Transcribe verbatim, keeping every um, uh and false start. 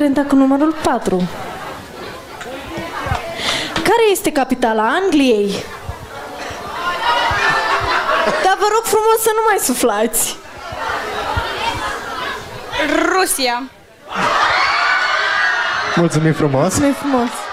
Renta cu numărul patru. Care este capitala Angliei? Dar vă rog frumos să nu mai suflați. Rusia. Mulțumim frumos. Mulțumim frumos.